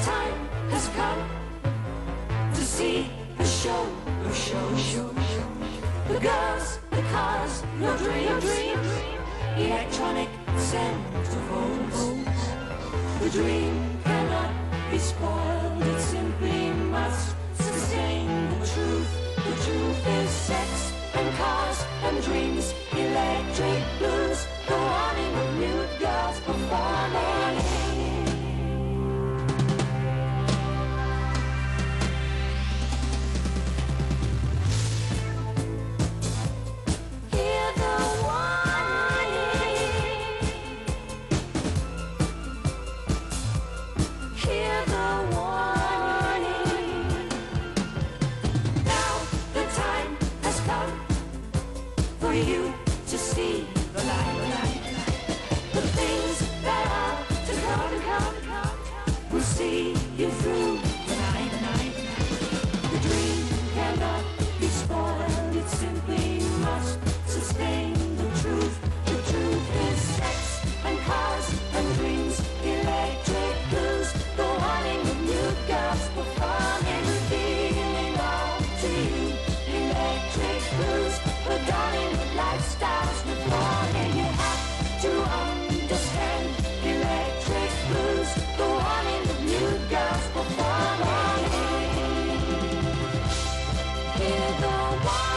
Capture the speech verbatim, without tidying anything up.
time has come to see the show, the show, show, show. The girls, the cars, your dreams, electronic centerfolds. The dream cannot be spoiled, it simply must sustain the truth. The truth is sex and cars and dreams, electric blues, the warning of nude girls performing. Hear the warning, hear the warning. Now the time has come for you to see the light, light, light. The things that are to come, to come, to come, will see you through the night, night, night. The dream cannot be spoiled, it simply must sustain the truth. The truth is sex and cars and dreams, electric blues, the warning of nude girls performing, feeling all to you, electric blues, the dawning of lifestyles reborn. You have to understand electric blues, the warning of nude girls performing. Hear the warning.